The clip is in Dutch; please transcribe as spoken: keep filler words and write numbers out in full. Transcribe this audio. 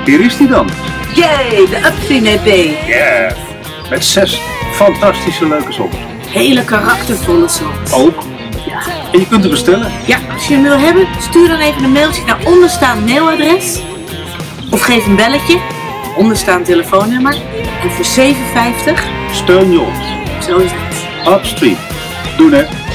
Hier is die dan. Jee, de Upstream E P. Ja. Yeah. Met zes fantastische leuke songs. Hele karaktervolle songs. Ook. Ja. En je kunt hem bestellen. Ja, als je hem wil hebben, stuur dan even een mailtje naar onderstaand mailadres. Of geef een belletje, onderstaand telefoonnummer. En voor zeven vijftig steun je ons. Zo is het. Upstream. Doen hè.